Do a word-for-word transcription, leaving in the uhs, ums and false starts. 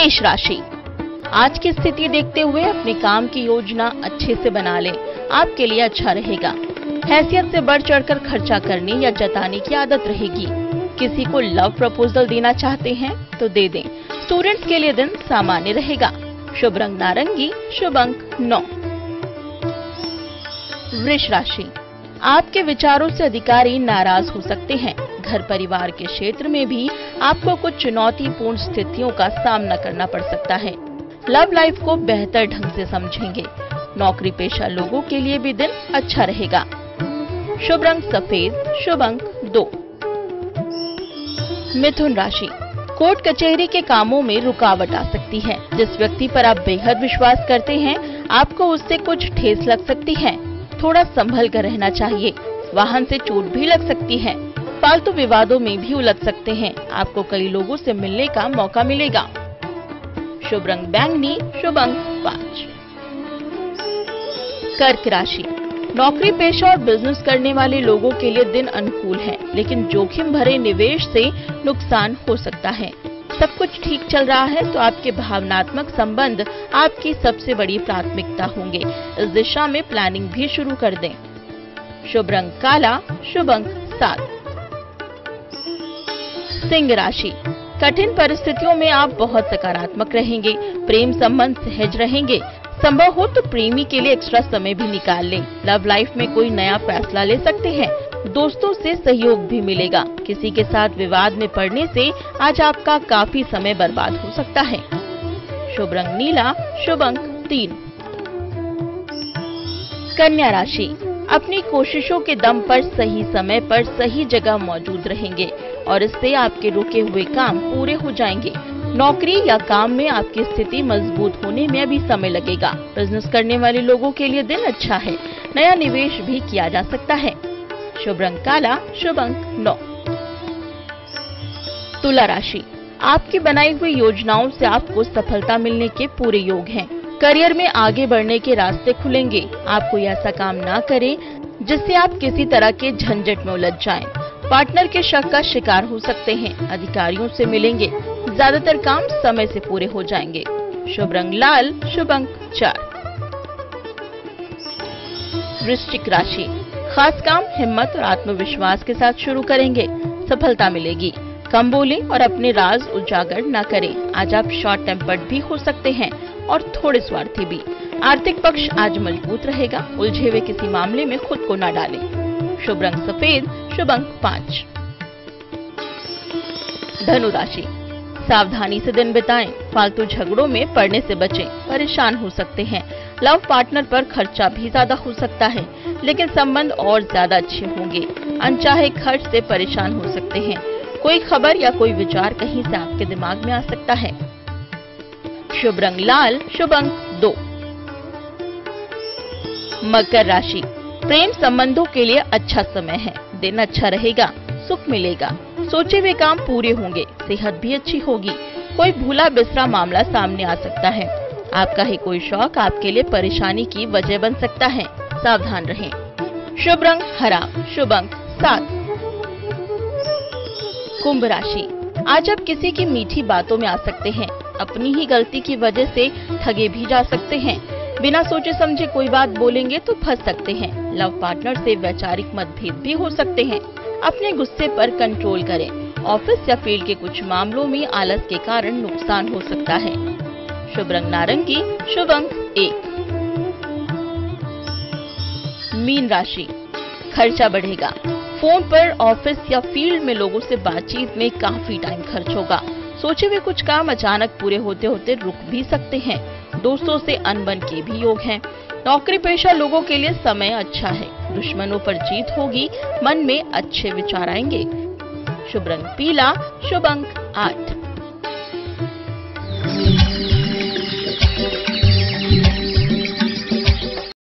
मेष राशि, आज की स्थिति देखते हुए अपने काम की योजना अच्छे से बना लें, आपके लिए अच्छा रहेगा। हैसियत से बढ़ चढ़कर खर्चा करने या जताने की आदत रहेगी। किसी को लव प्रपोजल देना चाहते हैं तो दे दें। स्टूडेंट्स के लिए दिन सामान्य रहेगा। शुभ रंग नारंगी, शुभ अंक नौ। वृष राशि, आपके विचारों से अधिकारी नाराज हो सकते हैं। घर परिवार के क्षेत्र में भी आपको कुछ चुनौतीपूर्ण स्थितियों का सामना करना पड़ सकता है। लव लाइफ को बेहतर ढंग से समझेंगे। नौकरी पेशा लोगों के लिए भी दिन अच्छा रहेगा। शुभ रंग सफेद, शुभ अंक दो। मिथुन राशि, कोर्ट कचहरी के कामों में रुकावट आ सकती है। जिस व्यक्ति पर आप बेहद विश्वास करते हैं, आपको उससे कुछ ठेस लग सकती है। थोड़ा संभल कर रहना चाहिए। वाहन से चोट भी लग सकती है। फालतू विवादों में भी उलझ सकते हैं। आपको कई लोगों से मिलने का मौका मिलेगा। शुभ रंग बैंगनी, शुभ अंक पाँच। कर्क राशि, नौकरी पेशा और बिजनेस करने वाले लोगों के लिए दिन अनुकूल है, लेकिन जोखिम भरे निवेश से नुकसान हो सकता है। सब कुछ ठीक चल रहा है तो आपके भावनात्मक संबंध आपकी सबसे बड़ी प्राथमिकता होंगे। इस दिशा में प्लानिंग भी शुरू कर दें। शुभ रंग काला, शुभ अंक सात। सिंह राशि, कठिन परिस्थितियों में आप बहुत सकारात्मक रहेंगे। प्रेम संबंध सहज रहेंगे। संभव हो तो प्रेमी के लिए एक्स्ट्रा समय भी निकाल लें। लव लाइफ में कोई नया फैसला ले सकते हैं। दोस्तों से सहयोग भी मिलेगा। किसी के साथ विवाद में पड़ने से आज आपका काफी समय बर्बाद हो सकता है। शुभ रंग नीला, शुभ अंक तीन। कन्या राशि, अपनी कोशिशों के दम पर सही समय पर सही जगह मौजूद रहेंगे और इससे आपके रुके हुए काम पूरे हो जाएंगे। नौकरी या काम में आपकी स्थिति मजबूत होने में अभी समय लगेगा। बिजनेस करने वाले लोगों के लिए दिन अच्छा है। नया निवेश भी किया जा सकता है। शुभ रंग काला, शुभ अंक नौ। तुला राशि, आपकी बनाई हुई योजनाओं से आपको सफलता मिलने के पूरे योग हैं। करियर में आगे बढ़ने के रास्ते खुलेंगे। आप कोई ऐसा काम ना करें जिससे आप किसी तरह के झंझट में उलझ जाएं। पार्टनर के शक का शिकार हो सकते हैं। अधिकारियों से मिलेंगे। ज्यादातर काम समय से पूरे हो जाएंगे। शुभ रंग लाल, शुभ अंक चार। वृश्चिक राशि, खास काम हिम्मत और आत्मविश्वास के साथ शुरू करेंगे। सफलता मिलेगी। कम बोलें और अपने राज उजागर न करें। आज आप शॉर्ट टेम्पर्ड भी हो सकते हैं और थोड़े स्वार्थी भी। आर्थिक पक्ष आज मजबूत रहेगा। उलझे हुए किसी मामले में खुद को न डालें। शुभ रंग सफेद, शुभ अंक पाँच। धनु राशि, सावधानी से दिन बिताएं। फालतू झगड़ों में पड़ने से बचें। परेशान हो सकते हैं। लव पार्टनर पर खर्चा भी ज्यादा हो सकता है, लेकिन संबंध और ज्यादा अच्छे होंगे। अनचाहे खर्च से परेशान हो सकते हैं। कोई खबर या कोई विचार कहीं से आपके दिमाग में आ सकता है। शुभ रंग लाल, शुभ अंक दो। मकर राशि, प्रेम संबंधों के लिए अच्छा समय है। दिन अच्छा रहेगा। सुख मिलेगा। सोचे हुए काम पूरे होंगे। सेहत भी अच्छी होगी। कोई भूला बिसरा मामला सामने आ सकता है। आपका ही कोई शौक आपके लिए परेशानी की वजह बन सकता है। सावधान रहें। शुभ रंग हरा, शुभ अंक सात। कुंभ राशि, आज आप किसी की मीठी बातों में आ सकते हैं। अपनी ही गलती की वजह से ठगे भी जा सकते हैं। बिना सोचे समझे कोई बात बोलेंगे तो फंस सकते हैं। लव पार्टनर से वैचारिक मतभेद भी हो सकते हैं। अपने गुस्से पर कंट्रोल करें। ऑफिस या फील्ड के कुछ मामलों में आलस के कारण नुकसान हो सकता है। शुभ रंग नारंगी, शुभ अंक एक। मीन राशि, खर्चा बढ़ेगा। फोन पर ऑफिस या फील्ड में लोगों से बातचीत में काफी टाइम खर्च होगा। सोचे हुए कुछ काम अचानक पूरे होते होते रुक भी सकते हैं। दोस्तों से अनबन के भी योग हैं। नौकरी पेशा लोगों के लिए समय अच्छा है। दुश्मनों पर जीत होगी। मन में अच्छे विचार आएंगे। शुभ रंग पीला, शुभ अंक आठ।